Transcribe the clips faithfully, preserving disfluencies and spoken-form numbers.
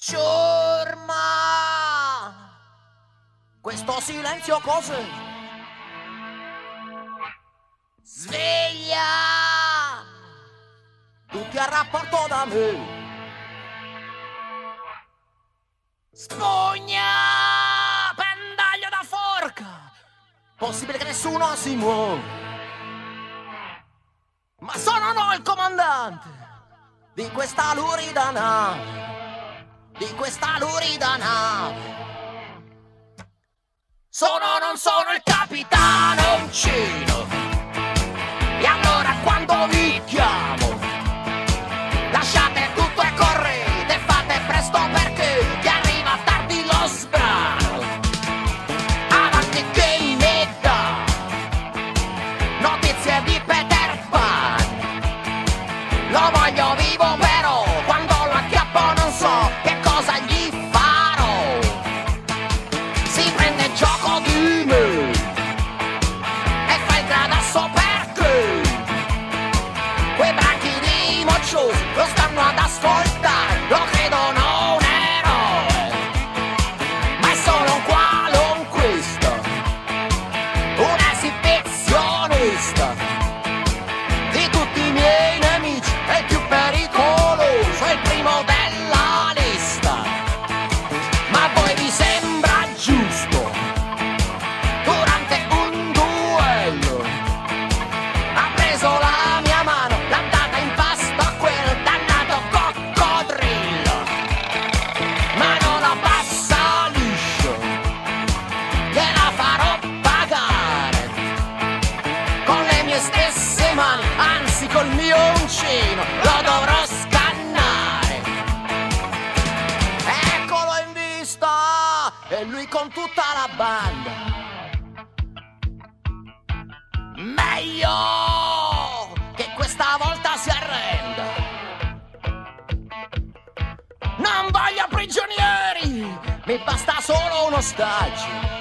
Ciurma! Questo silenzio cos'è? Sveglia! Tutti a rapporto da me. Spugna! Pendaglio da forca! Possibile che nessuno si muova. Ma sono no il comandante di questa lurida nave. Di questa lurida nave. Sono o non sono il capitano uncino. E allora quando vi chiamo lasciate tutto e correte, fate presto perché vi arriva tardi lo sbrano. Avanti che ne dà notizie di Peter Pan. Lo voglio vivo però quando lo acchiappo non so che cosa gli farò. Si prende gioco di me e fa il gradasso perché quei branchi di mocciosi lo stanno ad ascoltare, lo credono un eroe, ma è solo un qualunquista, un esibizionista. Di tutti i miei nemici è il più pericoloso, è il primo della lista. Ma a voi vi sembra giusto, durante un duello ha preso la mia mano, l'ha data in pasto a quel dannato coccodrillo, ma non la passa liscio, gliela farò pagare con le mie stesse mani, anzi col mio uncino lo dovrò scannare. Eccolo in vista, e lui con tutta la banda. Meglio che questa volta si arrenda. Non voglio prigionieri, mi basta solo un ostaggio.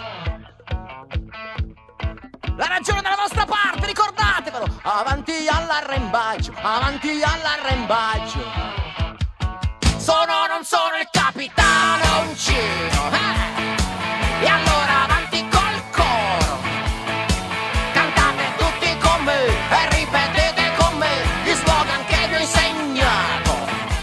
La ragione dalla vostra parte, ricordatevelo. Avanti all'arrembaggio, avanti all'arrembaggio. Sono o non sono il capitano uncino, eh? E allora avanti col coro. Cantate tutti con me e ripetete con me gli slogan che vi ho insegnato.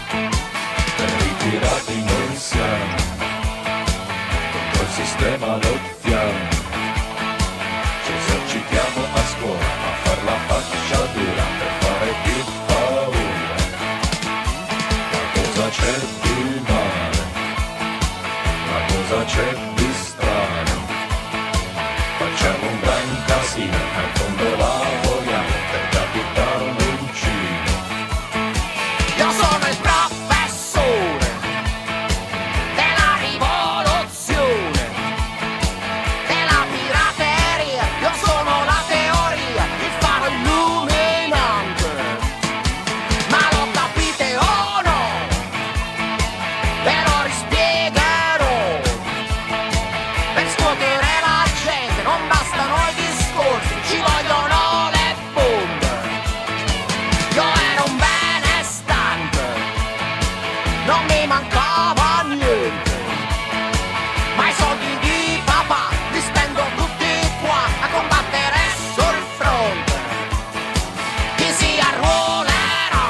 Ritirati noi siamo, contro il sistema lottiamo. Ci esercitiamo a scuola a far la faccia dura per fare più paura. Ma cosa c'è di male? Ma cosa c'è di strano? Facciamo un gran casino e in fondo lavoriamo per capitano uncino. Io sono il professore della rivoluzione, della pirateria. Io sono la teoria, il faro illuminante. Ma lo capite o no? Ve lo rispiegherò. Per scuotere la gente non bastano i discorsi, ci vogliono le bombe. Io ero un benestante, non mi mancava niente, ma i soldi di papà li spendo tutti qua a combattere sul fronte. Chi si arruolerà,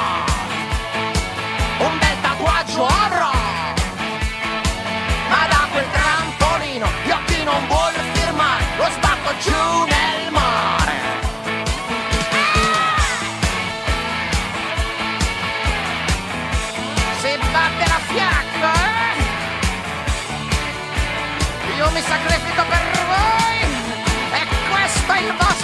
un bel tatuaggio avrà, ma da quel trampolino io chi non vuole firmare lo sbatto giù nel mare. Se batte la fiacca, eh? Io mi sacrifico per voi e questo è il vostro